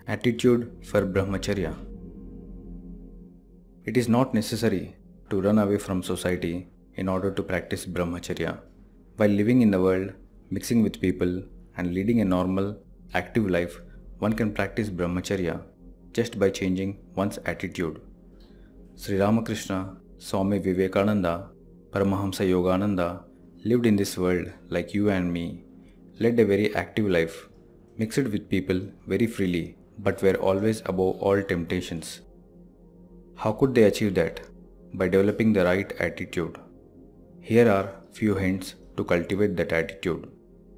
Attitude for Brahmacharya. It is not necessary to run away from society in order to practice Brahmacharya. While living in the world, mixing with people, and leading a normal, active life, one can practice Brahmacharya just by changing one's attitude. Sri Ramakrishna, Swami Vivekananda, Paramahamsa Yogananda lived in this world like you and me, led a very active life, mixed with people very freely, but were always above all temptations. How could they achieve that? By developing the right attitude. Here are few hints to cultivate that attitude.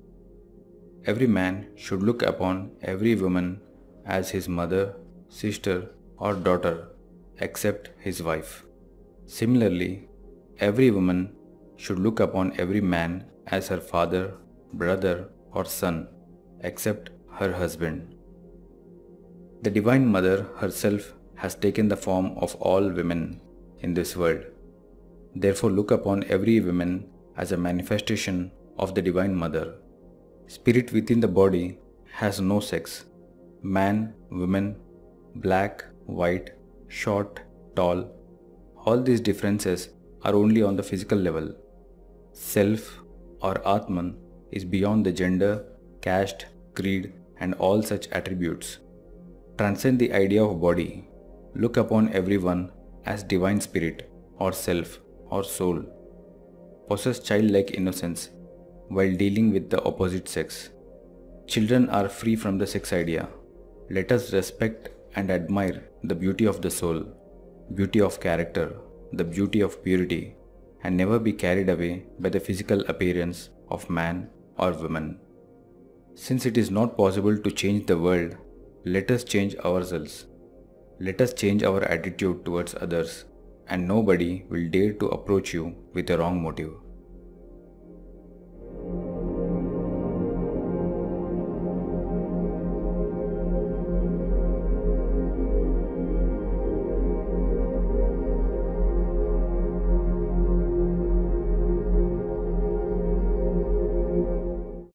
Every man should look upon every woman as his mother, sister, or daughter, except his wife. Similarly, every woman should look upon every man as her father, brother, or son, except her husband. The Divine Mother herself has taken the form of all women in this world. Therefore, look upon every woman as a manifestation of the Divine Mother. Spirit within the body has no sex. Man, woman, black, white, short, tall, all these differences are only on the physical level. Self or Atman is beyond the gender, caste, creed, and all such attributes. Transcend the idea of body. Look upon everyone as divine spirit or self or soul. Possess childlike innocence while dealing with the opposite sex. Children are free from the sex idea. Let us respect and admire the beauty of the soul, beauty of character, the beauty of purity, and never be carried away by the physical appearance of man or woman. Since it is not possible to change the world, let us change ourselves. Let us change our attitude towards others, and nobody will dare to approach you with a wrong motive.